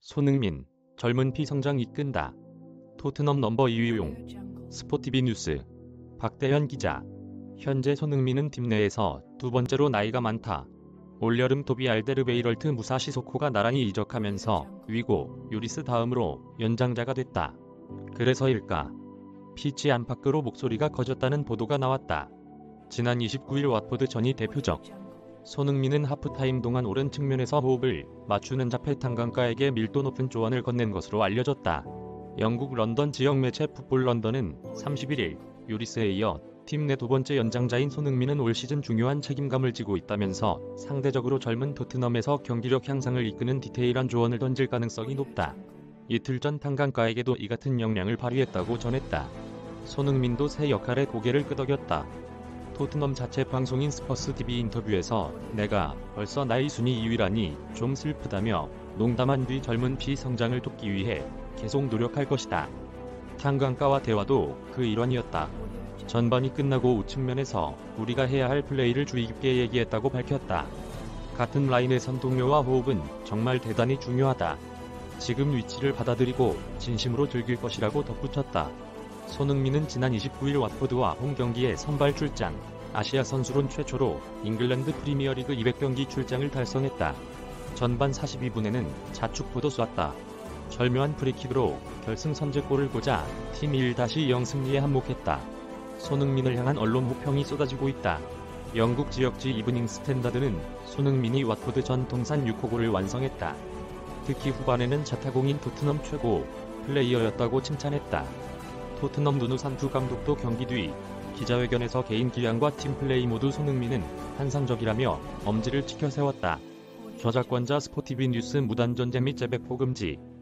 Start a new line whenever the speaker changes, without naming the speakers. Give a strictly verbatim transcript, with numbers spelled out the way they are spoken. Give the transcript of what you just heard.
손흥민, 젊은 피 성장 이끈다. 토트넘 넘버 이 위용. 스포티비 뉴스. 박대현 기자. 현재 손흥민은 팀 내에서 두 번째로 나이가 많다. 올여름 토비 알데르베이럴트 무사시 소코가 나란히 이적하면서 위고, 유리스 다음으로 연장자가 됐다. 그래서일까? 피치 안팎으로 목소리가 커졌다는 보도가 나왔다. 지난 이십구일 watford 전이 대표적. 손흥민은 하프타임 동안 오른 측면에서 호흡을 맞추는 자폐 탄강가에게 밀도 높은 조언을 건넨 것으로 알려졌다. 영국 런던 지역 매체 풋볼 런던은 삼십일일 유리스에 이어 팀 내 두 번째 연장자인 손흥민은 올 시즌 중요한 책임감을 지고 있다면서 상대적으로 젊은 토트넘에서 경기력 향상을 이끄는 디테일한 조언을 던질 가능성이 높다. 이틀 전 탄강가에게도 이 같은 역량을 발휘했다고 전했다. 손흥민도 새 역할에 고개를 끄덕였다. 토트넘 자체 방송인 스퍼스티비 인터뷰에서 내가 벌써 나이 순위 이 위라니 좀 슬프다며 농담한 뒤 젊은 피 성장을 돕기 위해 계속 노력할 것이다. 탄강가와 대화도 그 일환이었다. 전반이 끝나고 우측면에서 우리가 해야 할 플레이를 주의 깊게 얘기했다고 밝혔다. 같은 라인에선 동료와 호흡은 정말 대단히 중요하다. 지금 위치를 받아들이고 진심으로 즐길 것이라고 덧붙였다. 손흥민은 지난 이십구일 watford와 홈 경기에 선발 출장, 아시아 선수론 최초로 잉글랜드 프리미어리그 이백 경기 출장을 달성했다. 전반 사십이분에는 자축포도 쐈다. 절묘한 프리킥으로 결승 선제골을 꽂아 팀이 일 대 영 승리에 한몫했다. 손흥민을 향한 언론 호평이 쏟아지고 있다. 영국 지역지 이브닝 스탠다드는 손흥민이 watford 전 통산 육 호 골을 완성했다. 특히 후반에는 자타공인 토트넘 최고 플레이어였다고 칭찬했다. 토트넘 누누 산투 감독도 경기 뒤 기자회견에서 개인 기량과 팀 플레이 모두 손흥민은 환상적이라며 엄지를 치켜 세웠다. 저작권자 스포티비 뉴스 무단전쟁 및 재배포 금지.